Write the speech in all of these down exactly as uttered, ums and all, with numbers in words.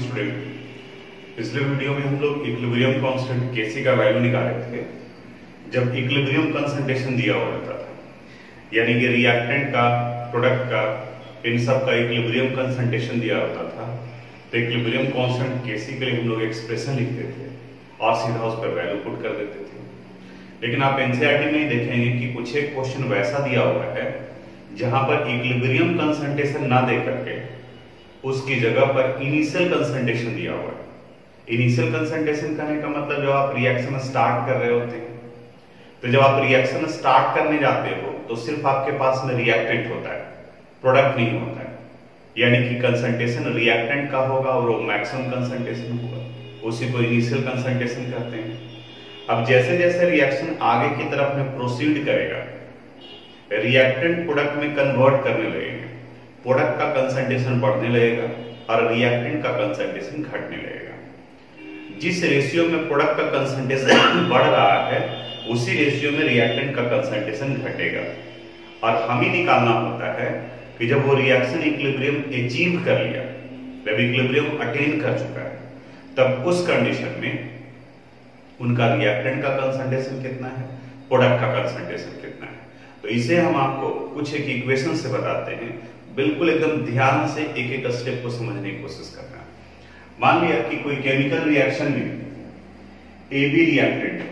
Student, पिछले video में हम लोग इक्विलिब्रियम कांस्टेंट केसी का वैल्यू निकाले थे जब इक्विलिब्रियम कंसंट्रेशन दिया हुआ रहता था, यानी कि रिएक्टेंट का, प्रोडक्ट का, इन सब का इक्विलिब्रियम कंसंट्रेशन दिया होता था। तो इक्विलिब्रियम कांस्टेंट केसी के लिए हम लोग एक्सप्रेशन लिखते थे और सीधा उस पर वैल्यू पुट कर देते थे। लेकिन आप एनसीईआरटी में ही देखेंगे कि कुछ एक क्वेश्चन वैसा दिया हुआ है जहां पर इक्विलिब्रियम कंसंट्रेशन ना दे करके उसकी जगह पर इनिशियल कंसंट्रेशन दिया हुआ है। इनिशियल कंसंट्रेशन कहने का मतलब जब आप रिएक्शन स्टार्ट कर रहे होते हैं, तो जब आप रिएक्शन स्टार्ट करने जाते हो तो सिर्फ आपके पास में रिएक्टेंट होता है, प्रोडक्ट नहीं होता है। यानी कि कंसंट्रेशन रिएक्टेंट का होगा और वो मैक्सिमम कंसंट्रेशन होगा, उसी को इनिशियल कंसंट्रेशन कहते हैं। अब जैसे जैसे रिएक्शन आगे की तरफ में प्रोसीड करेगा, रिएक्टेंट प्रोडक्ट में कन्वर्ट करने लगेंगे, प्रोडक्ट का कंसंट्रेशन बढ़ने लगेगा और रिएक्टेंट का कंसंट्रेशन घटने लगेगा। जिस रेशियो में प्रोडक्ट का कंसंट्रेशन बढ़ रहा है उसी रेशियो में रिएक्टेंट का कंसंट्रेशन घटेगा। और हमें निकालना होता है कि जब वो रिएक्शन इक्विलिब्रियम अचीव कर लिया, जब इक्विलिब्रियम अटेन कर चुका है, तब उस कंडीशन में उनका रिएक्टेंट का कंसंट्रेशन कितना है, प्रोडक्ट का कंसंट्रेशन कितना है। तो इसे हम आपको कुछ एक इक्वेशन से बताते हैं, बिल्कुल एकदम ध्यान से एक एक स्टेप को समझने की कोशिश करना है। मान लिया कि कोई केमिकल रिएक्शन में ए बी रिएक्टेंट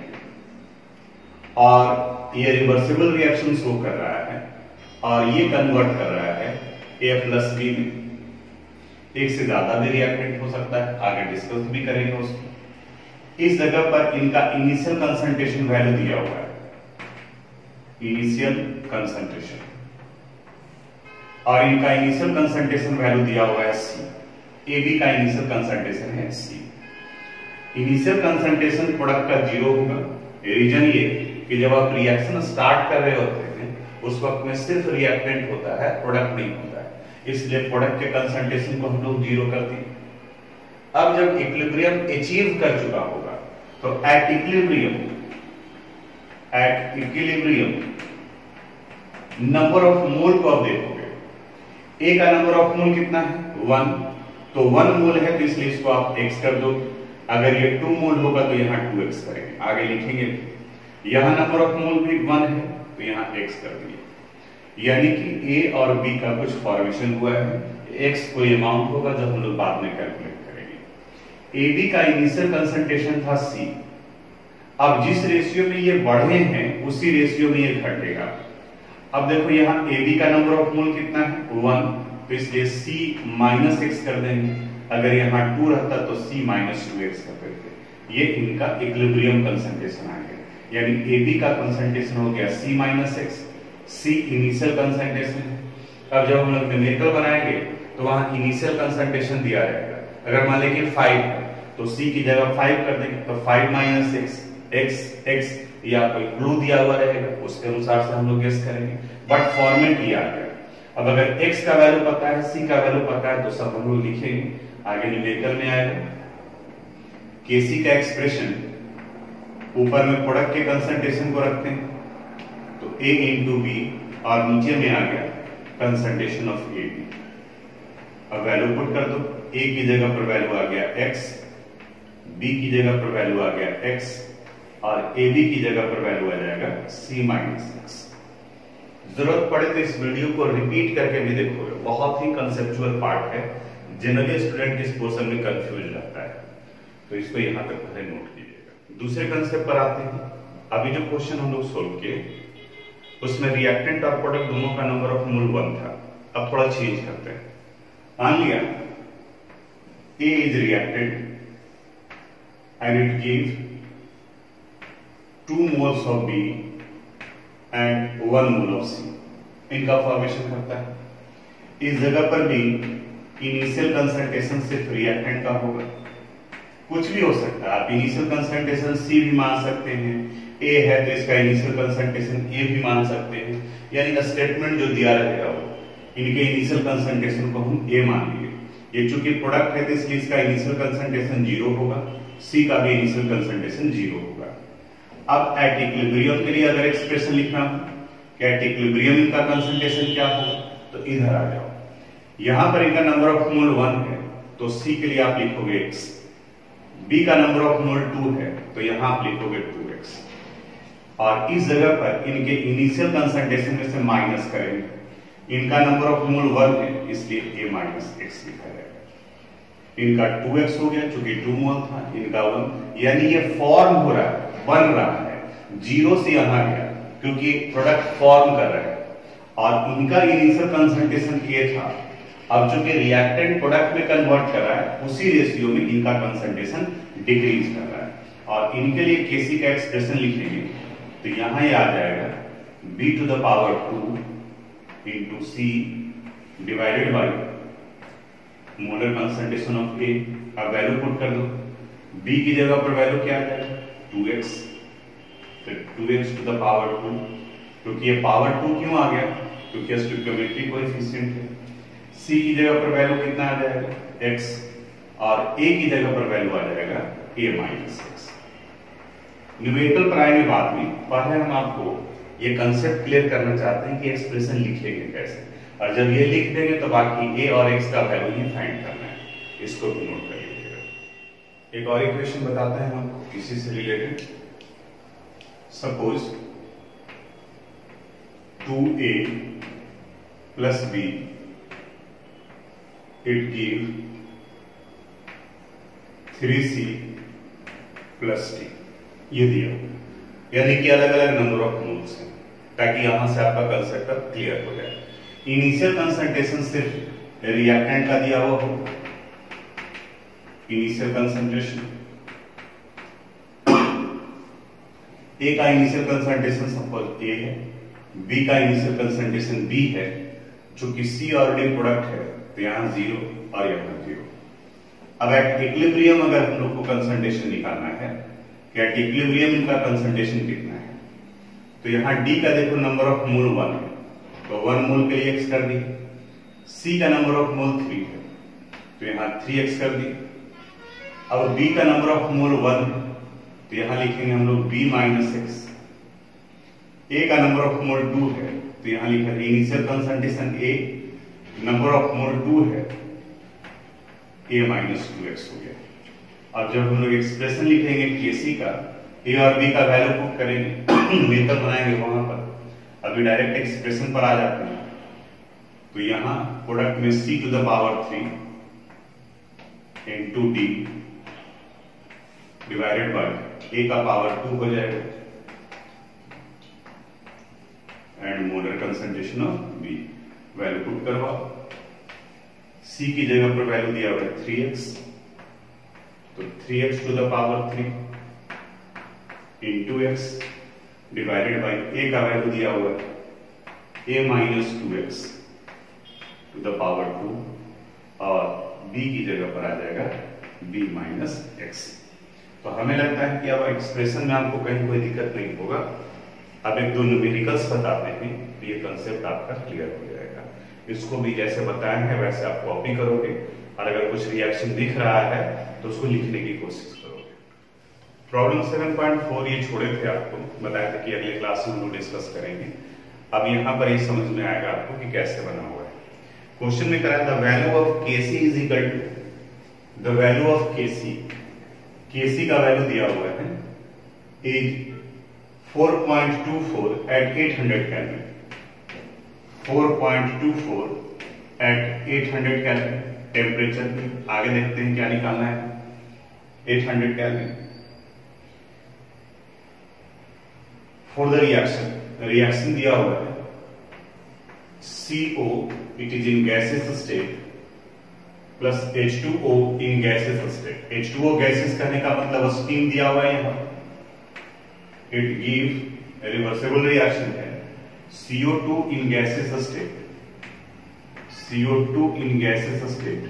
और ये रिवर्सिबल रिएक्शन शो कर रहा है और ये कन्वर्ट कर रहा है ए प्लस बी में। एक से ज्यादा भी रिएक्टेंट हो सकता है, आगे डिस्कस भी करेंगे उसको। इस जगह पर इनका इनिशियल कंसंट्रेशन वैल्यू दिया हुआ है, इनिशियल कंसंट्रेशन, और इनका इनिशियल कंसंट्रेशन वैल्यू दिया हुआ है सी। ए बी का इनिशियल कंसंट्रेशन है सी। इनिशियल कंसंट्रेशन प्रोडक्ट का जीरो होगा। रीजन ये कि जब आप रिएक्शन स्टार्ट कर रहे होते हैं उस वक्त में सिर्फ रिएक्टेंट होता है, प्रोडक्ट नहीं होता है, इसलिए प्रोडक्ट के कंसंट्रेशन को हम लोग जीरो कर दिए। अब जब इक्विलिब्रियम अचीव कर चुका होगा तो at equilibrium at equilibrium number of mole को आप देखोगे, ए का नंबर ऑफ मोल कितना है, वन। तो वन मोल है तो इसलिए इसको आप एक्स कर दो। अगर ये टू मोल होगा तो यहाँ टू एक्स करेंगे, आगे लिखेंगे। यहां नंबर ऑफ मोल भी वन है तो यहाँ एक्स कर दिए। यानी कि ए और बी का कुछ फॉर्मेशन हुआ है, एक्स कोई अमाउंट होगा जो हम लोग बाद में कैलकुलेट करेंगे। ए बी का इनिशियल कंसंट्रेशन था सी। अब जिस रेशियो में ये बढ़े हैं उसी रेशियो में ये घटेगा। अब देखो यहाँ ए बी का नंबर ऑफ मोल कितना है, वन, तो इसलिए सी माइनस एक्स कर देंगे। अगर यहाँ टू रहता तो सी माइनस टू एक्स कर देते। ये इनका इक्विलिब्रियम कंसंट्रेशन आ गया, यानी ए बी का कंसंट्रेशन हो गया C minus x, C initial concentration. अब जब हम लोग न्यूमेरिकल बनाएंगे तो वहां इनिशियल कंसंट्रेशन दिया रहेगा। अगर मान लें कि फाइव है तो सी की जगह फाइव कर देंगे, तो five minus x, x x या कोई क्लू दिया हुआ रहेगा, उसके अनुसार से हम लोग गेस करेंगे। बट फॉर्मेट ये आ गया। अब अगर x का वैल्यू पता है, c का वैल्यू पता है तो सब हम लोग लिखेंगे, आगे न्यूमेरिकल में आएगा। केसी का एक्सप्रेशन ऊपर में प्रोडक्ट के कंसंट्रेशन को रखते हैं तो a इंटू बी, और नीचे में आ गया कंसंट्रेशन ऑफ ए बी। अब वैल्यू पुट कर दो, a की जगह पर वैल्यू आ गया x, b की जगह पर वैल्यू आ गया x, और ए बी की जगह पर वैल्यू आ जाएगा c माइनस एक्स। जरूरत पड़े तो इस वीडियो को रिपीट करके भी देखोगे, बहुत ही कंसेप्चुअल पार्ट है। जनरली स्टूडेंट इस पोर्शन में कंफ्यूज रहता है, तो इसको यहां तक पहले नोट कीजिएगा। दूसरे कंसेप्ट पर आते हैं। अभी जो क्वेश्चन हम लोग सोल्व किए उसमें रिएक्टेंट और प्रोडक्ट दोनों का नंबर ऑफ मोल वन था। अब थोड़ा चेंज करते हैं। मान लिया A is reactant and it give two moles of B and one mole of C. इनका फॉर्मेशन करता है। इस जगह पर भी इनिशियल कंसंट्रेशन सिर्फ रिएक्टेंट का होगा, कुछ भी हो सकता है। आप इनिशियल कंसंट्रेशन सी भी मान सकते हैं, ए है तो इसका इनिशियल कंसंट्रेशन ए भी मान सकते हैं। यानी स्टेटमेंट जो दिया रहेगा वो इनके इनिशियल कंसंट्रेशन को हम ए मान लिए। ये चूंकि प्रोडक्ट है तो इसलिए इसका इनिशियल कंसंट्रेशन जीरो होगा, सी का भी इनिशियल कंसंट्रेशन जीरो होगा। अब एट इक्विलिब्रियम के लिए अगर एक्सप्रेशन लिखना हो कि एट इक्विलिब्रियम इनका कंसंट्रेशन क्या होगा, तो इधर आ जाओ। यहां पर इनका नंबर ऑफ मोल वन है तो C के लिए आप लिखोगे x, B का नंबर ऑफ मोल टू है तो यहां आप लिखोगे टू एक्स, और इस जगह पर इनके इनिशियल कंसंट्रेशन में से माइनस करेंगे। इनका नंबर ऑफ मोल वन है इसलिए a माइनस एक्स लिखा जाएगा। इनका टू एक्स हो गया क्योंकि टू मोल था, इनका वन, यानी ये फॉर्म हो रहा है, बन रहा है, जीरो से यहां गया क्योंकि प्रोडक्ट फॉर्म कर रहा है, और इनका इनिशियल कंसंट्रेशन a था। अब जो कि रिएक्टेंट प्रोडक्ट में कन्वर्ट कर रहा है उसी रेशियो में इनका कंसंट्रेशन डिक्रीज कर रहा है, और इनके लिए केसी का एक्सप्रेशन लिखेंगे तो यहां ये आ जाएगा b to the power two into C divided by molar concentration of A. अब वैल्यू पुट कर दो, b की जगह पर वैल्यू क्या आ जाएगा टू एक्स, फिर two x to the power two, क्योंकि ये पावर टू क्यों आ गया क्योंकि स्टोइकियोमेट्रिक कोएफिशिएंट है। c की जगह पर वैल्यू कितना आ जाएगा x, और a की जगह पर वैल्यू आ जाएगा a माइनस एक्स। न्यूमेरिकल पढ़ाएंगे बाद में, पहले हम आपको ये कंसेप्ट क्लियर करना चाहते हैं कि एक्सप्रेशन लिखेंगे कैसे, और जब ये लिख देंगे तो बाकी a और x का वैल्यू ही फाइंड करना है, इसको भी नोट कर लीजिएगा। एक और इक्वेशन बताते हैं हमको इसी से related. Suppose two A plus B it give three C plus T, ये दिया, यानी कि अलग अलग नंबर ऑफ मोल्स हैं, ताकि यहां से आपका कंसेप्ट क्लियर हो जाए। इनिशियल कंसंट्रेशन सिर्फ रिएक्टेंट का दिया हुआ हो, इनिशियल कंसंट्रेशन ए का इनिशियल कंसंट्रेशन सपोज ए है, बी का इनिशियल कंसंट्रेशन बी है, चूंकि सी ऑलरेडी प्रोडक्ट है तो यहां जीरो और यहां जीरो। अब एट इक्विलिब्रियम अगर हम लोग को कंसंट्रेशन निकालना है कि एट इक्विलिब्रियम इनका कंसंट्रेशन कितना है, तो यहां डी का देखो नंबर ऑफ मोल वन है तो वन मोल के लिए एक्स कर दी, सी का नंबर ऑफ मोल थ्री है तो यहां थ्री एक्स कर दी। अब बी का नंबर ऑफ मोल वन है तो यहां लिखेंगे हम लोग बी माइनस एक्स। ए का नंबर ऑफ मोल टू है तो यहां लिखेंगे initial concentration A, number of mole two है a माइनस टू एक्स हो गया। अब जब हम लोग एक्सप्रेशन लिखेंगे केसी का, a और b का वैल्यू पुट करेंगे, न्यूमेरिकल बनाएंगे वहां पर, अभी डायरेक्ट एक्सप्रेशन पर आ जाते हैं, तो यहां प्रोडक्ट में c to the power three into D divided by a का पावर टू हो जाएगा and molar concentration of b। Value put करवाओ, c की जगह पर वैल्यू दिया हुआ है थ्री एक्स, तो three x to the power three into x divided by a का वैल्यू दिया हुआ है a minus two x to the power two, और b की जगह पर आ जाएगा b माइनस एक्स। तो हमें लगता है कि अब एक्सप्रेशन में आपको कहीं कोई दिक्कत नहीं होगा। अब एक दो न्यूमेरिकल्स बताते हैं तो ये कंसेप्ट आपका क्लियर हो जाएगा। इसको भी जैसे बताए हैं वैसे आप कॉपी करोगे, और अगर कुछ रिएक्शन दिख रहा है तो उसको लिखने की कोशिश करोगे। प्रॉब्लम सेवन पॉइंट फोर ये छोड़े थे, आपको बताया था कि अगले क्लास में हम लोग डिस्कस करेंगे। अब यहाँ पर ये समझ में आएगा आपको कि कैसे बना हुआ है। क्वेश्चन में करा the value of KC is equal to the value of KC, KC का वैल्यू दिया हुआ है is four point two four at eight hundred kelvin, four point two four at eight hundred kelvin temperature में। आगे देखते हैं क्या निकालना है, eight hundred kelvin for the reaction. Reaction दिया हुआ है C O it is in gases state plus H two O in gases state. H two O gases कहने का मतलब स्टीम दिया हुआ है यहाँ। इट गिव रिवर्सिबल रिएक्शन है C O two in gases state, C O two in gases state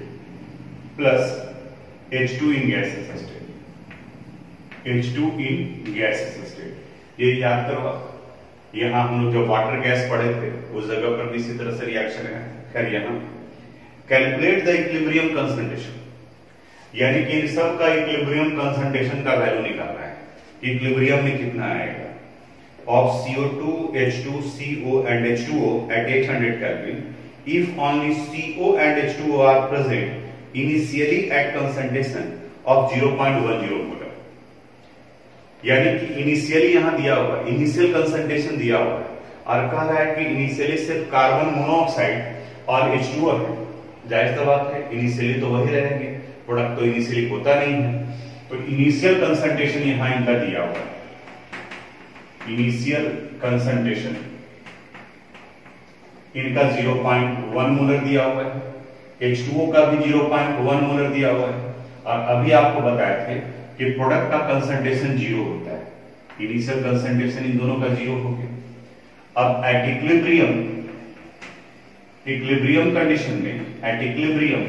plus H two in gases state, H two in gases state. ये याद करो, यहां हम लोग जब वाटर गैस पढ़े थे उस जगह पर भी इसी तरह से रिएक्शन है। खैर यहां कैलकुलेट द इक्विलिब्रियम कंसंट्रेशन, यानी कि इन सब का इक्विलिब्रियम कंसंट्रेशन का वैल्यू निकालना है। इक्विलिब्रियम में कितना आएगा of C O two, H two, C O and H two O at eight hundred Kelvin if only C O and H two O are present initially at concentration of zero point one zero molar, यानी कि initially यहां दिया हुआ है, initial concentration दिया हुआ है और कह रहा है कि इनिशियली सिर्फ कार्बन मोनोऑक्साइड और एच टू ओ है। जाहिर सी बात है इनिशियली तो वही रहेंगे, प्रोडक्ट तो इनिशियली होता नहीं है। तो इनिशियल कंसंट्रेशन यहां इनका दिया हुआ है, इनिशियल कंसंट्रेशन इनका ज़ीरो पॉइंट वन मोलर दिया हुआ है, एच टू ओ का भी ज़ीरो पॉइंट वन मोलर दिया हुआ है। और अभी आपको बताए थे कि प्रोडक्ट का कंसंट्रेशन जीरो होता है, इनिशियल कंसंट्रेशन इन दोनों का जीरो हो गया। अब एट इक्विलिब्रियम, इक्विलिब्रियम कंडीशन में, एट इक्विलिब्रियम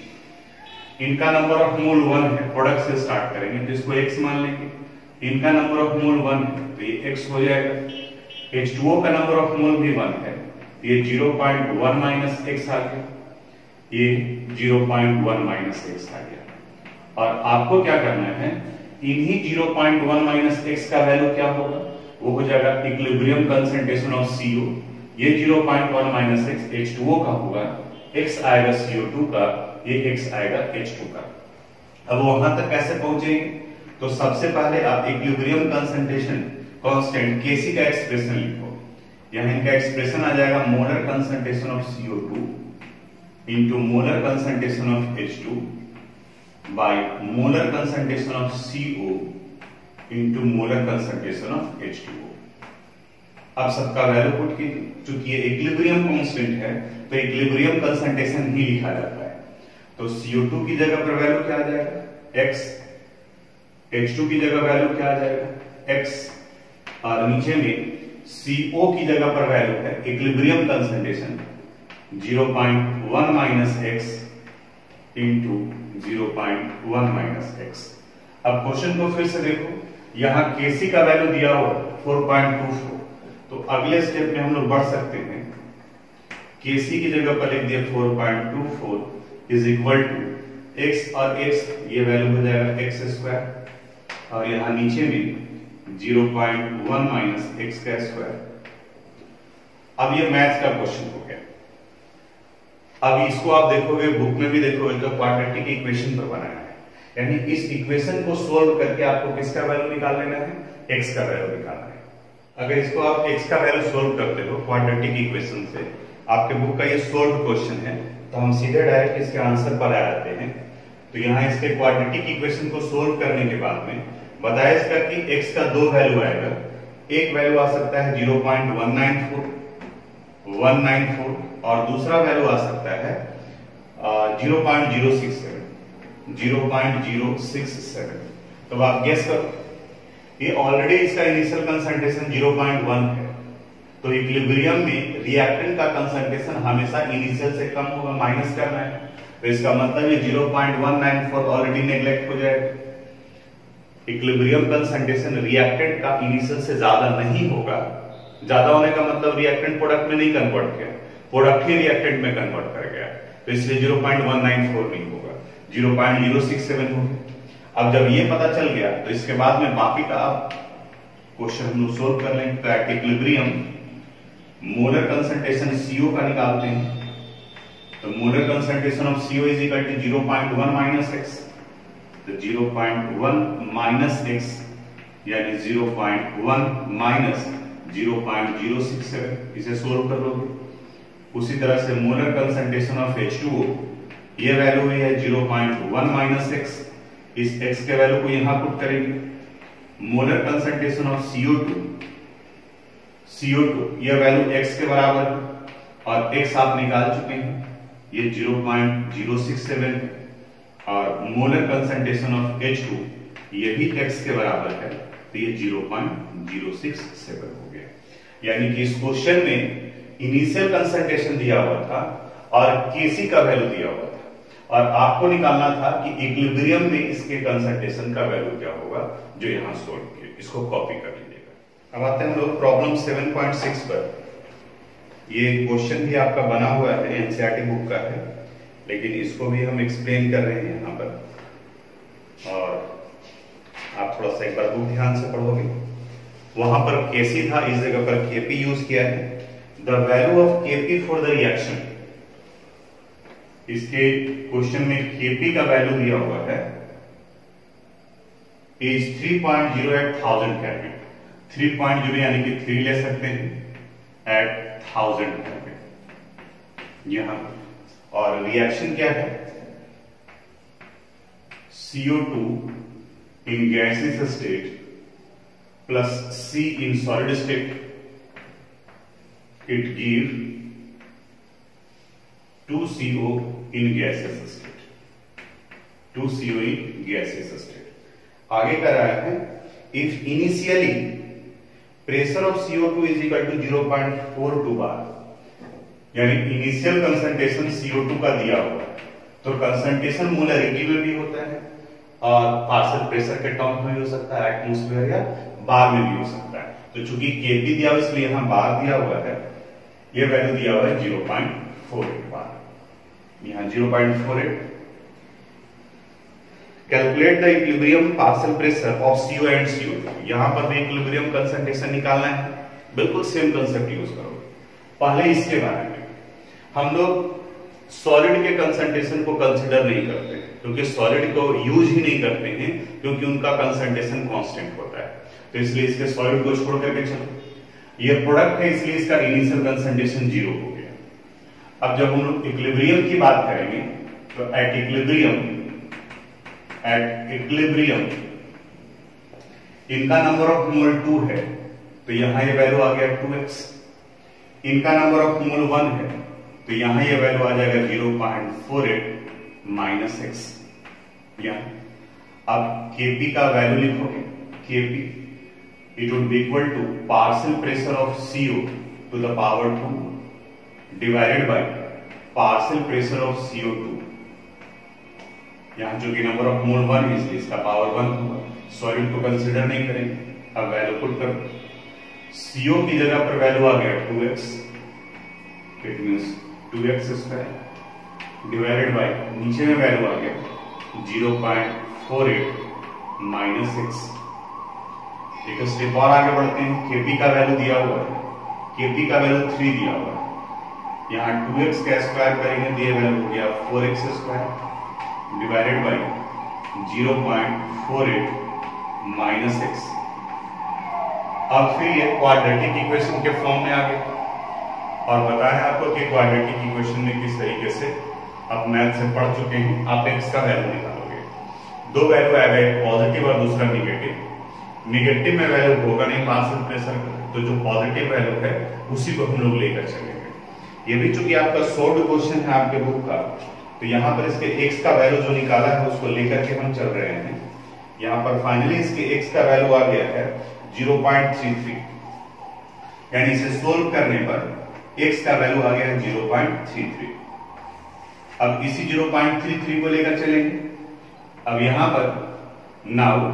इनका नंबर ऑफ मोल वन है, प्रोडक्ट से स्टार्ट करेंगे तो इसको एक्स मान लेंगे, इनका नंबर ऑफ मोल वन है तो ये एक्स हो जाएगा। एच टू ओ का नंबर ऑफ मोल भी वन है, ये zero point one minus x आ गया, ये zero point one minus x आ गया। और आपको क्या करना है, इन्हीं zero point one minus x का वैल्यू क्या होगा, वो हो जाएगा equilibrium concentration of C O, ये zero point one minus x H two O का होगा, एक्स आएगा सी ओ टू का, ये एक्स आएगा एच टू का। अब वहां तक कैसे पहुंचेंगे, तो सबसे पहले आप इक्विलिब्रियम कंसंट्रेशन कांस्टेंट केसी का एक्सप्रेशन लिखो। यहां इनका एक्सप्रेशन आ जाएगा molar concentration of C O two into molar concentration of H two by molar concentration of C O into molar concentration of H two O. अब सबका वैल्यू पुट कीजिए, चूंकि ये इक्विलिब्रियम कांस्टेंट है तो इक्विलिब्रियम कंसंट्रेशन ही लिखा जाता है। तो सी ओ टू की जगह पर वैल्यू क्या आ जाएगा, x, एच टू की जगह वैल्यू क्या आ जाएगा, x, और नीचे में सी ओ की जगह पर वैल्यू है equilibrium concentration zero point one minus x into zero point one minus x. अब क्वेश्चन को फिर से देखो, यहां केसी का वैल्यू दिया हुआ फोर पॉइंट टू फोर, तो अगले स्टेप में हम लोग बढ़ सकते हैं, केसी की जगह पर लिख दिया four point two four is equal to x और x, ये वैल्यू हो जाएगा एक्स स्क्वायर, और यहां नीचे में zero point one minus x का स्क्वायर। अब ये मैथ्स का क्वेश्चन हो गया। अब इसको आप देखोगे, बुक में भी देखोगे तो क्वाड्रेटिक इक्वेशन पर बनाया है, यानी इस इक्वेशन को सोल्व करके आपको किसका वैल्यू निकाल लेना है, x का वैल्यू निकालना है। अगर इसको आप x का वैल्यू सोल्व करते हो क्वाड्रेटिक इक्वेशन से, आपके बुक का ये सोल्व क्वेश्चन है, तो हम सीधे डायरेक्ट इसके आंसर पर आ जाते हैं। तो यहाँ इसके क्वाड्रेटिक इक्वेशन को सोल्व करने के बाद में बताया इसका कि x का दो वैल्यू आएगा, एक वैल्यू आ सकता है zero point one nine four one nine four और दूसरा वैल्यू आ सकता है zero point zero six seven zero point zero six seven. तो आप गेस करो, ये ऑलरेडी इसका initial concentration zero point one है, तो इक्विलिब्रियम में रिएक्टेंट का कंसंट्रेशन हमेशा इनिशियल से कम होगा, माइनस करना है, तो इसका मतलब ये zero point one nine four already neglect हो जाएगा। इक्विलिब्रियम कंसंट्रेशन रिएक्टेंट का इनिशियल से ज्यादा नहीं होगा, ज्यादा होने का मतलब रिएक्टेंट प्रोडक्ट में नहीं कन्वर्ट किया, प्रोडक्ट ही रिएक्टेंट में कन्वर्ट कर गया, तो इसलिए zero point one nine four नहीं होगा, zero point zero six seven होगा। अब जब ये पता चल गया तो इसके बाद में बाकी का आप क्वेश्चन हम लोग सोल्व कर लेंगे। तो at equilibrium molar concentration CO का निकालते हैं, तो molar concentration of CO is equal to zero point one minus x, तो zero point one minus x यानी zero point one minus zero point zero six seven, इसे solve कर लोगे। उसी तरह से molar concentration of H two O, ये value हुई है zero point one minus x, इस x के वैल्यू को यहां पुट करेंगे। Molar concentration of C O two, C O two ये वैल्यू x के बराबर है और x आप निकाल चुके हैं, ये zero point zero six seven है, और molar concentration of H two ये भी x के बराबर है, तो ये zero point zero six seven हो गया। यानी कि इस क्वेश्चन में इनिशियल कंसंट्रेशन दिया हुआ था और केसी का वैल्यू दिया हुआ था, और आपको निकालना था कि इक्विलिब्रियम में इसके कंसंट्रेशन का वैल्यू क्या होगा, जो यहां सोल्व किया। इसको कॉपी कर लीजिएगा। अब आते हैं हम लोग प्रॉब्लम सेवन पॉइंट सिक्स पर। ये क्वेश्चन भी आपका बना हुआ है, एनसीईआरटी बुक का है, लेकिन इसको भी हम एक्सप्लेन कर रहे हैं यहाँ पर, और आप थोड़ा सा एक बार बुक ध्यान से पढ़ोगे। वहां पर केसी था, इस जगह पर केपी यूज किया है। The value of KP for the reaction, इसके क्वेश्चन में केपी का वैल्यू दिया हुआ है is three point zero at thousand kelvin. Three point zero यानी कि थ्री ले सकते हैं एट थाउजेंड केल्विन यहां। और रिएक्शन क्या है, C O two in gaseous state plus C in solid state, it give two C O in gaseous state, two C O in gaseous state। आगे कर रहा है if initially pressure of C O two is equal to zero point four two bar, यानी initial concentration C O two का दिया हुआ है तो कंसंट्रेशन मोलरिटी में भी होता है और पार्शियल प्रेशर के टर्म में भी हो सकता है, एटमॉस्फेयर या बार में भी हो सकता है। तो चूंकि केपी दिया हुआ इसलिए यहां बार दिया हुआ है, ये वैल्यू दिया हुआ है zero point four eight bar, यहां zero point four eight. Calculate the equilibrium partial pressure of CO and C O two, यहां पर भी इक्विलिब्रियम कंसंट्रेशन निकालना है, बिल्कुल सेम कंसेप्ट यूज करोगे। पहले इसके बारे में हम लोग सॉलिड के कंसंट्रेशन को कंसीडर नहीं करते क्योंकि सॉलिड को यूज ही नहीं करते हैं क्योंकि उनका कंसंट्रेशन कांस्टेंट होता है, तो इसलिए इसके सॉलिड को छोड़ करके चलो। ये प्रोडक्ट है इसलिए इसका इनिशियल कंसंट्रेशन जीरो हो गया। अब जब हम लोग इक्विलिब्रियम की बात करेंगे तो एट इक्विलिब्रियम एट इक्विलिब्रियम इनका नंबर ऑफ मोल टू है तो यहां ये वैल्यू आ गया टू एक्स, इनका नंबर ऑफ मोल वन है तो यहां ये वैल्यू आ जाएगा zero point four eight minus x. अब केपी का वैल्यू लिखोगे, KP it would be equal to partial pressure of CO to the power two divided by partial pressure of CO two. यहां जो कि नंबर ऑफ मोल वन है इसलिए इसका power one होगा, सॉलिड को कंसीडर नहीं करेंगे। अब वैल्यू पुट करो, सीओ की जगह पर वैल्यू आ गया two x, it means two x square divided by नीचे में वैल्यू आ गया zero point four eight minus x. एक स्टेप और आगे बढ़ते हैं, केपी का वैल्यू दिया हुआ है, केपी का वैल्यू थ्री दिया हुआ है, यहाँ टू एक्स का स्क्वायर करेंगे तो ये वैल्यू हो गया four x square divided by zero point four eight minus x. अब फिर ये क्वाड्रेटिक इक्वेशन के फॉर्म में आ गया और बताया आपको कि क्वाड्रेटिक इक्वेशन में किस तरीके से आप मैथ से पढ़ चुके हैं। आप एक्स का वैल्यू निकालोगे, दो वैल्यू आ गए, पॉजिटिव और दूसरा निगेटिव। निगेटिव में वैल्यू होगा नहीं पार्शियल प्रेशर का, तो जो पॉजिटिव वैल्यू है उसी को हम लोग लेकर चलेंगे। ये भी चूंकि आपका शॉर्ट क्वेश्चन है आपके बुक का, तो यहाँ पर इसके एक्स का वैल्यू जो निकाला है उसको लेकर के हम चल रहे हैं। यहाँ पर फाइनली इसके एक्स का वैल्यू आ गया है जीरो पॉइंट थ्री थ्री, यानी इसे सोल्व करने पर एक्स का वैल्यू आ गया है जीरो पॉइंट थ्री थ्री। अब इसी जीरो पॉइंट थ्री थ्री को लेकर चलेंगे। अब यहां पर नाउ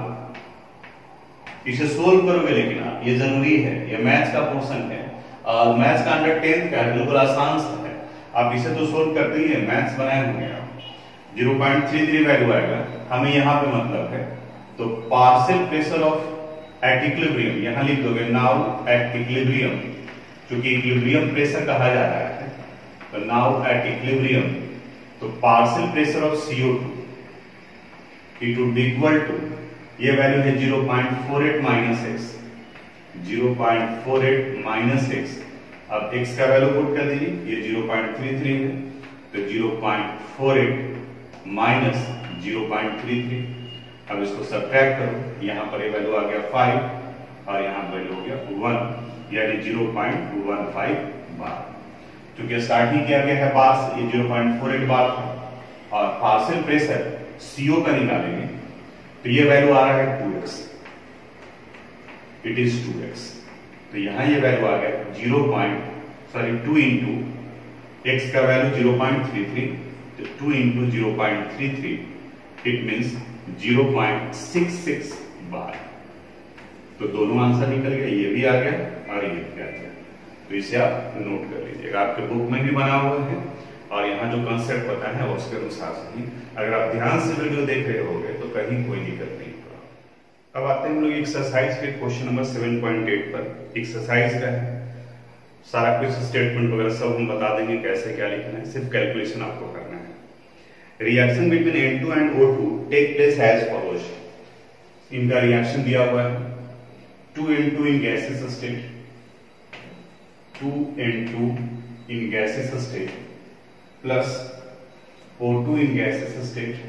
इसे सोल्व करोगे, लेकिन आप ये जरूरी है, ये मैथ्स का पोर्शन है और मैथ्स का अंडर टेंथ का बिल्कुल आसान सा है। आप इसे तो सोल्व करते ही है, मैथ्स बनाए होंगे आप। Zero point three three value आएगा, हमें यहाँ पे मतलब है तो partial pressure of at equilibrium यहां लिख दोगे नाउ एट इक्विलिब्रियम, क्योंकि इक्विलिब्रियम प्रेशर कहा जा रहा है, तो नाउ एट इक्विलिब्रियम तो partial pressure of C O two it would be equal to, ये वैल्यू है zero point four eight minus x, zero point four eight minus x. अब x का वैल्यू पुट कर दीजिए, ये जीरो पॉइंट थ्री थ्री है तो zero point four eight minus zero point three three. अब इसको सब्ट्रैक्ट करो, यहां पर ये वैल्यू आ गया फाइव और यहां वैल्यू हो गया वन, यानी zero point one five bar. क्योंकि स्टार्टिंग किया गया है बार से, ये zero point four eight bar था और पार्शियल प्रेशर सीओ का निकालेंगे तो ये वैल्यू आ रहा है two x, it is two x. तो यहां ये वैल्यू आ गया zero point sorry two into x का value zero point three three, तो two into zero point three three it means zero point six six bar. तो दोनों answer निकल गए, ये भी आ गया और ये भी आ गया। तो इसे आप नोट कर लीजिएगा, आपके बुक में भी बना हुआ है और यहाँ जो कॉन्सेप्ट पता है उसके अनुसार से ही अगर आप ध्यान से वीडियो देख रहे होंगे तो कहीं कोई दिक्कत नहीं होगा। अब आते हैं हम लोग एक्सरसाइज के question number seven point eight पर। एक्सरसाइज का है, सारा कुछ स्टेटमेंट वगैरह सब हम बता देंगे कैसे क्या लिखना है, सिर्फ कैलकुलेशन आपको करना है। Reaction between N two and O two take place as follows. इनका रिएक्शन दिया हुआ है two N two in gases state, two N two in gases state plus O two in gases state,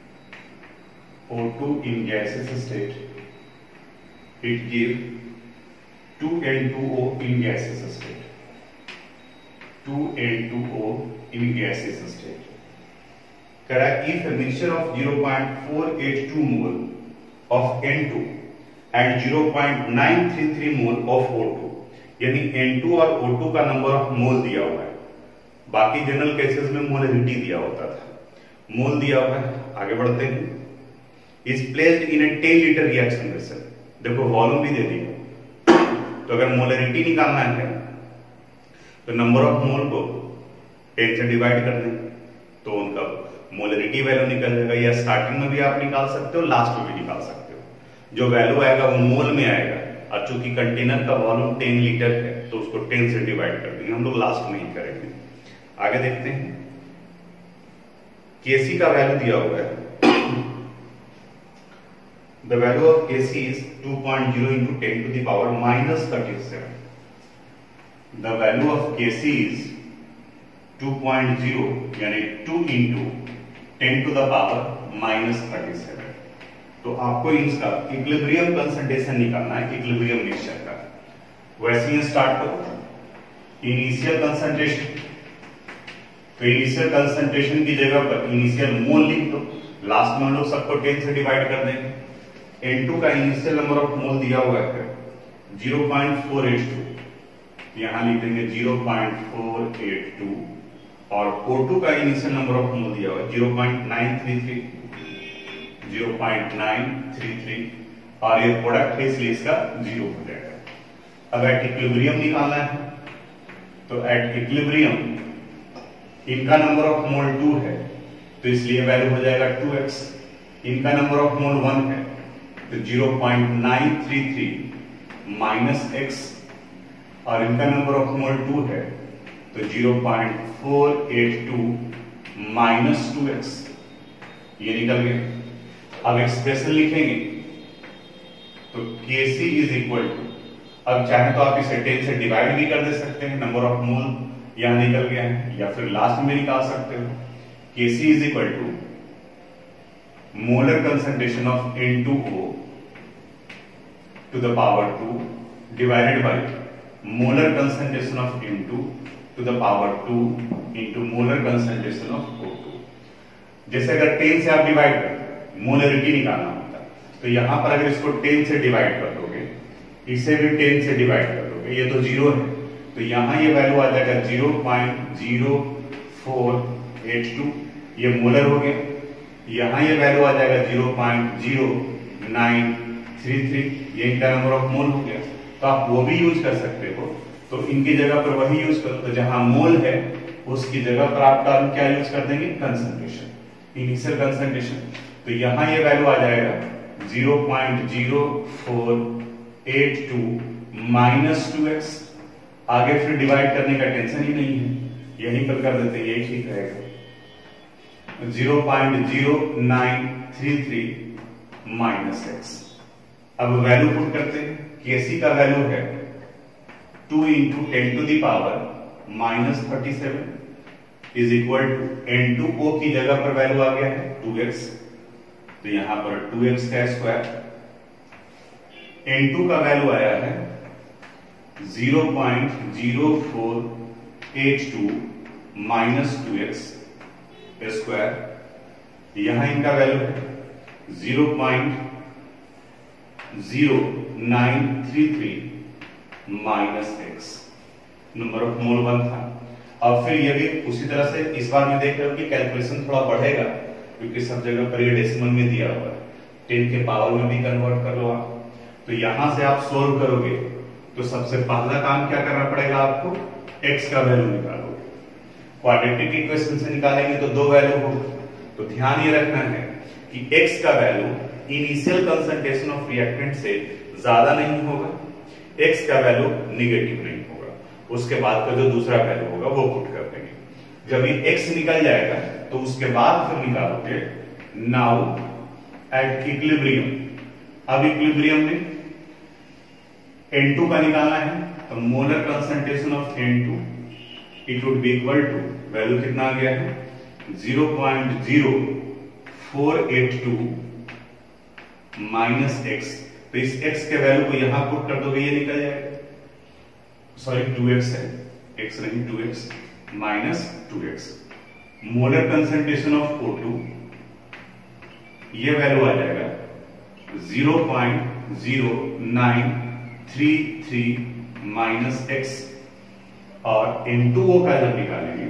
O two in gaseous state, it give two N two O in gaseous state, two N two O in gaseous state. Correct? If a mixture of zero point four eight two mole of N two and zero point nine three three mole of O two, यानी N two और O two का number of mole दिया हुआ है, बाकी general cases में molarity दिया होता था, मोल दिया हुआ है। आगे बढ़ते हैं। Is placed in a ten litre reaction vessel, देखो वॉल्यूम भी दे दिया, तो अगर मोलरिटी निकालना है तो नंबर ऑफ मोल को टेन से डिवाइड कर दें तो उनका मोलरिटी वैल्यू निकल जाएगा। या स्टार्टिंग में भी आप निकाल सकते हो, लास्ट में भी निकाल सकते हो। जो वैल्यू आएगा वो मोल में आएगा, और चूंकि कंटेनर का वॉल्यूम टेन लीटर है तो उसको टेन से डिवाइड कर देंगे, हम लोग लास्ट में ही करेंगे। आगे देखते हैं। केसी का वैल्यू दिया हुआ है, the value of Kc is two point zero into ten to the power minus thirty-seven. The value of Kc is two point zero यानी two into ten to the power minus thirty-seven. तो आपको इसका equilibrium concentration निकालना है, equilibrium mixture का। वैसे ही start करो। इनिशियल कंसंट्रेशन, तो इनिशियल कंसंट्रेशन की जगह पर इनिशियल मोल लिख दो, लास्ट में हम लोग सबको टेन से डिवाइड कर देंगे। एन टू का इनिशियल नंबर ऑफ मोल दिया हुआ है zero point four eight two, यहां लिख देंगे zero point four eight two, और ओ टू का इनिशियल नंबर ऑफ मोल दिया हुआ है zero point nine three three, zero point nine three three, और ये प्रोडक्ट है इसलिए इसका जीरो हो जाएगा। अब एट इक्विलिब्रियम निकालना है, तो एट इक्विलिब्रियम इनका नंबर ऑफ मोल टू है तो इसलिए वैल्यू हो जाएगा टू एक्स, इनका नंबर ऑफ मोल वन है तो zero point nine three three minus x, और इनका नंबर ऑफ मोल टू है तो zero point four eight two minus two x, ये निकल गया। अब एक्सप्रेशन लिखेंगे तो Kc इज इक्वल टू, अब चाहे तो आप इसे टेन से डिवाइड भी कर दे सकते हैं, नंबर ऑफ मोल यहां निकल गया है, या फिर लास्ट में निकाल सकते हो। Kc is equal to molar concentration of N two O to the power two divided by molar concentration of N two to the power two into molar concentration of O two. जैसे अगर ten से आप divide कर molarity निकालना होता, तो यहां पर अगर इसको टेन से डिवाइड कर दोगे, इसे भी टेन से डिवाइड कर दोगे, ये तो जीरो है, तो यहां ये वैल्यू आ जाएगा zero point zero four eight two, ये मोलर हो गया। यहां ये वैल्यू आ जाएगा zero point zero nine three three, ये इनका नंबर ऑफ मोल हो गया। तो आप वो भी यूज कर सकते हो, तो इनकी जगह पर वही यूज करो, तो जहां मोल है उसकी जगह पर आप टर्म क्या यूज कर देंगे, कंसंट्रेशन, इनिशियल कंसंट्रेशन। तो यहां ये वैल्यू आ जाएगा zero point zero four eight two minus two x, आगे फिर डिवाइड करने का टेंशन ही नहीं है, यहीं पर कर देते हैं, यही ठीक रहेगा। Zero point zero nine three three minus x. अब वैल्यू पुट करते हैं। Kc का वैल्यू है two into ten to the power minus thirty seven is equal to N two O की जगह पर वैल्यू आ गया है टू एक्स, तो यहां पर टू एक्स का स्क्वायर, एन टू का वैल्यू आया है zero point zero four eight two minus two x square, यहां इनका वैल्यू है zero point zero nine three three minus x, number of mole one था। अब फिर ये भी उसी तरह से इस बार में देख रहे हो कि कैलकुलेशन थोड़ा बढ़ेगा, क्योंकि सब जगह पर ये डेसिमल में दिया हुआ है, टेन के पावर में भी कन्वर्ट कर लो आप। तो यहां से आप सोल्व करोगे तो सबसे पहला काम क्या करना पड़ेगा आपको, x का वैल्यू निकालोगे। क्वाड्रेटिक इक्वेशन से निकालेंगे तो दो वैल्यू होगा, तो ध्यान ये रखना है कि x का value initial concentration of reactant से ज्यादा नहीं होगा, x का वैल्यू निगेटिव नहीं होगा, उसके बाद का जो दूसरा वैल्यू होगा वो पुट कर देंगे। जब ये x निकल जाएगा तो उसके बाद फिर निकालोगे नाउ एट इक्विलिब्रियम। अब इक्विलिब्रियम में एन टू का निकालना है, तो molar concentration of N two it would be equal to, value कितना आ गया है zero point zero four eight two minus x. तो इस x के वैल्यू को यहां पुट कर दोगे, ये निकल जाएगा, सॉरी टू एक्स है, x नहीं two x minus two x. Molar concentration of O two, ये वैल्यू आ जाएगा zero point zero nine three three minus x. और एन टू ओ का जब निकालेंगे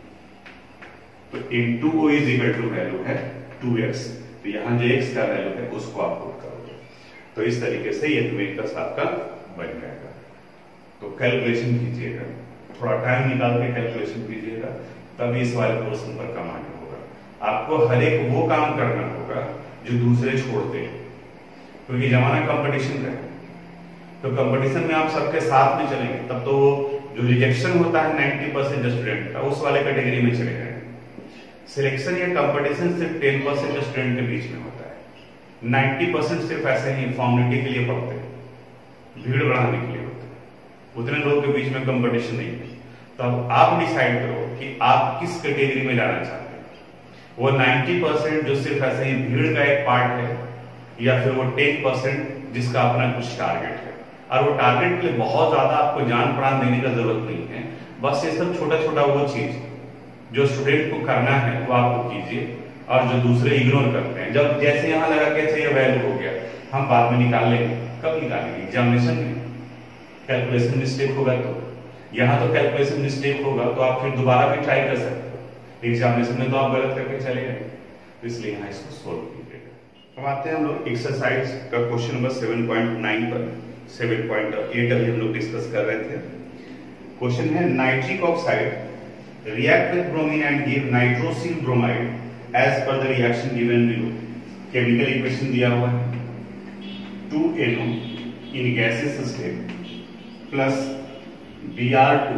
तो N two O is equal to value है टू एक्स। तो यहां जो x का वैल्यू है उसको आप पुट करोगे, तो इस तरीके से ये टू एक्स आपका बन जाएगा। तो कैलकुलेशन कीजिएगा, थोड़ा टाइम निकाल के कैलकुलेशन कीजिएगा, तब इस वाले पोर्शन पर कमांड होगा। आपको हर एक वो काम करना होगा जो दूसरे छोड़ते हैं, क्योंकि जमाना कंपटीशन का है। तो कंपटीशन में आप सबके साथ में चलेंगे तब तो जो रिजेक्शन होता है नब्बे परसेंट स्टूडेंट का, उस वाले कैटेगरी में चले जाएंगे। सिलेक्शन या कंपटीशन सिर्फ टेन परसेंट स्टूडेंट के बीच में होता है, नब्बे परसेंट सिर्फ ऐसे ही फॉर्मेलिटी के लिए पढ़ते हैं, भीड़ बढ़ाने के लिए होते हैं, उतने लोगों के बीच में कंपटीशन नहीं है। तो अब आप डिसाइड करो कि आप किस कैटेगरी में जाना चाहते हैं, वो नब्बे परसेंट जो सिर्फ ऐसे ही भीड़ का एक पार्ट है, या फिर वो टेन परसेंट जिसका अपना कुछ टारगेट है। और वो टारगेट के लिए बहुत ज्यादा आपको जान प्राण देने का जरूरत नहीं है, बस ये सब छोटा छोटा वो चीज जो स्टूडेंट को करना है वो आपको कीजिए, और जो दूसरे इग्नोर करते हैं, जब जैसे यहाँ लगा के चाहिए वैल्यू हो गया, हम बाद में निकाल लेंगे। कब निकालेंगे? एग्जामिनेशन में कैलकुलेशन मिस्टेक होगा तो, यहाँ तो कैलकुलेशन मिस्टेक होगा तो आप फिर दोबारा भी ट्राई कर सकते हो, एग्जामिनेशन में तो आप गलत करके चले गए, तो इसलिए यहाँ इसको सोल्व कीजिएगा। अब आते हैं हम लोग एक्सरसाइज का question number seven point nine पर। सेवन पॉइंट एट अभी हम लोग डिस्कस कर रहे थे। क्वेश्चन है nitric oxide react with bromine and give nitrosyl bromide as per the reaction given below. Chemical equation दिया हुआ है, two N O in gases state plus B R two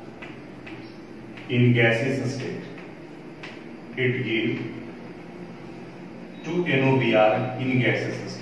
in gases state, it give two N O B R in gases state,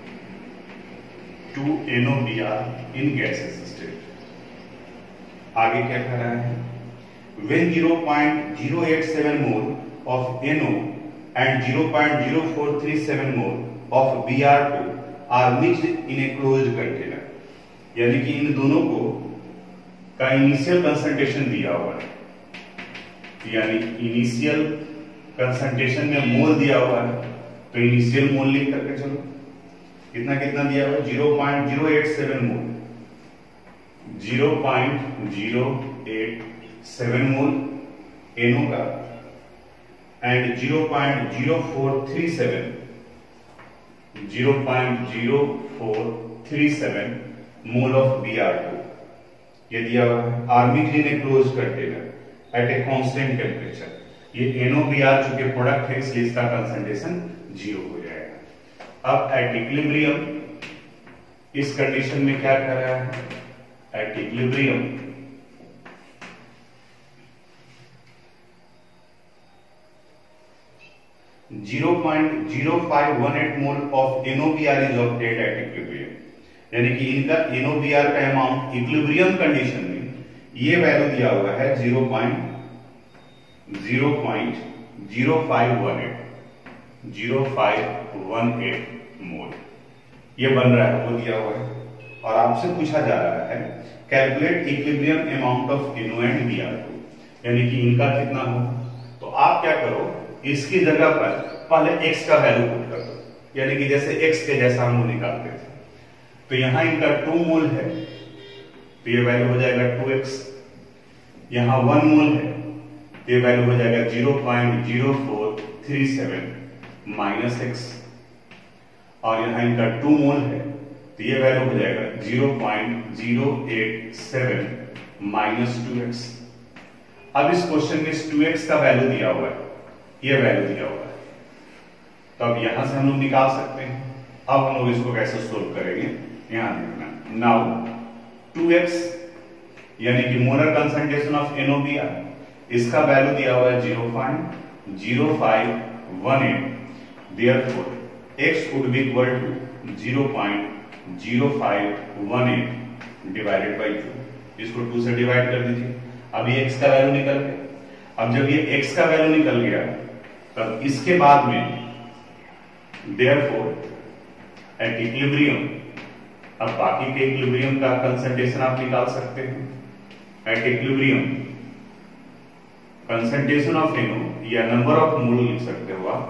two N O B R in gases state. आगे क्या कह रहा है, when zero point zero eight seven mole of N O and zero point zero four three seven mole of B R two are mixed in a closed container। यानी कि इन दोनों को का इनिशियल कंसंट्रेशन दिया हुआ है, यानी इनिशियल कंसंट्रेशन में मोल दिया हुआ है, तो इनिशियल मोल लिख करके चलो, कितना कितना दिया हुआ है zero point zero eight seven mole, zero point zero eight seven mole N O का and zero point zero four three seven, zero point zero four three seven mole of B R two, ये दिया हुआ है। Army in a close container at a constant temperature. ये N O B R चूंकि product है इसलिए इसका concentration zero हो जाएगा। अब एट इक्विलिब्रियम इस कंडीशन में क्या कर रहा है, at equilibrium zero point zero five one eight mole of N O B R is obtained at equilibrium. यानी कि इनका एन ओ बी आर का अमाउंट इक्विलिब्रियम कंडीशन में ये वैल्यू दिया हुआ है zero point zero point zero five one eight, zero five one eight mole ये बन रहा है, वो दिया हुआ है। और आपसे पूछा जा रहा है calculate equilibrium amount of N O and B R two, यानी कि इनका कितना हो। तो आप क्या करो, इसकी जगह पर पहले x का वैल्यू पुट कर दो, यानी कि जैसे x के जैसा हम निकालते थे। तो यहां इनका टू मोल है तो ये वैल्यू हो जाएगा टू एक्स, यहां वन मोल है तो ये वैल्यू हो जाएगा zero point zero four three seven minus x, और यहां इनका टू मोल है तो ये वैल्यू हो जाएगा zero point zero eight seven minus two x. अब इस क्वेश्चन में इस टू एक्स का वैल्यू दिया हुआ है, ये वैल्यू दिया हुआ है, तो अब यहां से हम लोग निकाल सकते हैं। अब हम लोग इसको कैसे सोल्व करेंगे, यहां देखना। नाउ टू एक्स यानी कि molar concentration of N O B R, इसका वैल्यू दिया हुआ है zero point zero five one eight, therefore x would be equal to zero point zero five one eight divided by two। इसको two से divide कर दीजिए। अब ये x का वैल्यू निकल गया। अब जब ये x का वैल्यू निकल गया तब इसके बाद में therefore at equilibrium, अब बाकी के इक्विलिब्रियम का कंसंट्रेशन आप निकाल सकते हैं। At equilibrium concentration of N O या नंबर ऑफ मोल लिख सकते हो आप।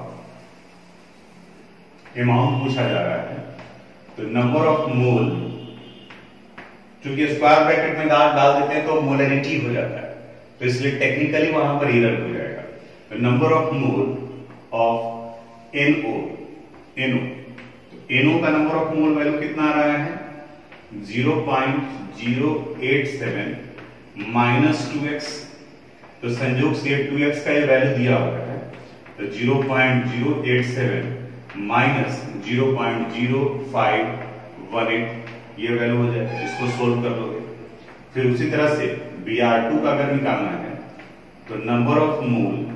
अमाउंट पूछा जा रहा है तो नंबर ऑफ मोल, चूंकि स्क्वायर ब्रैकेट में डाल डाल देते हैं तो मोलरिटी हो जाता है, तो इसलिए टेक्निकली वहां पर एरर हो जाएगा। तो number of mole of N O, N O N O का नंबर ऑफ मोल वैल्यू कितना आ रहा है? zero point zero eight seven minus two x. तो संयोग से टू एक्स का ये वैल्यू दिया हुआ है, तो zero point zero eight seven minus zero point zero five one eight ये वैल्यू हो जाएगा। इसको सोल्व कर लोगे। फिर उसी तरह से बी आर टू का अगर निकालना है तो number of mole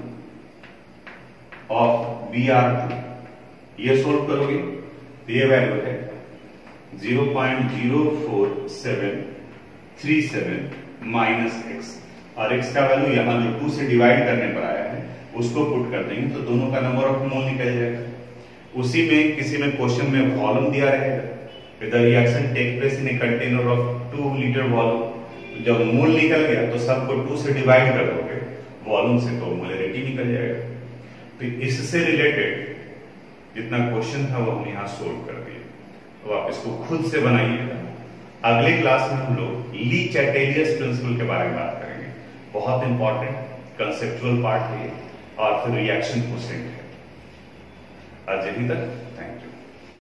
of B R two ये सोल्व करोगे तो ये वैल्यू है zero point zero four seven three seven minus x, और x का वैल्यू यहाँ जो टू से डिवाइड करने पर आया है उसको पुट कर देंगे तो दोनों का नंबर ऑफ मोल निकल जाएगा। उसी में किसी में क्वेश्चन में वॉल्यूम दिया रहेगा, the reaction take place in a container of two litre volume. जब मोल निकल गया तो सबको टू से डिवाइड कर दोगे वॉल्यूम से, तो मोलरिटी निकल जाएगा। तो इससे रिलेटेड जितना क्वेश्चन था वो हम यहाँ सोल्व कर दिए। तो आप इसको खुद से बनाइएगा। अगले क्लास में हम लोग ली चैटेलियस प्रिंसिपल के बारे में बात करेंगे। बहुत इंपॉर्टेंट कंसेप्चुअल पार्ट है और फिर रिएक्शन पूछेंगे। आज यहीं तक, थैंक यू।